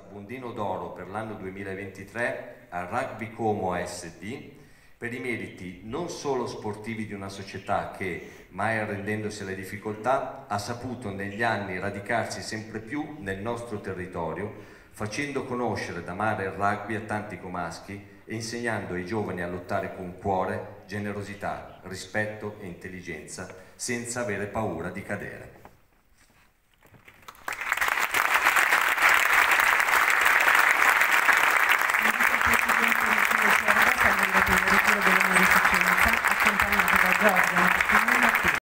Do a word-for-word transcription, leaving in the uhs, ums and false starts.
Bondino d'Oro per l'anno duemilaventitré al Rugby Como A S D per i meriti non solo sportivi di una società che, mai arrendendosi alle difficoltà, ha saputo negli anni radicarsi sempre più nel nostro territorio, facendo conoscere ed amare il rugby a tanti comaschi e insegnando ai giovani a lottare con cuore, generosità, rispetto e intelligenza, senza avere paura di cadere. Accompagnato da Giorgio